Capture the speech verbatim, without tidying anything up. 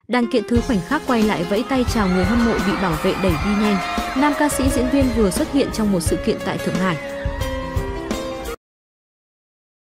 Đàn kiện thư khoảnh khắc quay lại vẫy tay chào người hâm mộ bị bảo vệ đẩy đi nhanh. Nam ca sĩ diễn viên vừa xuất hiện trong một sự kiện tại Thượng Hải.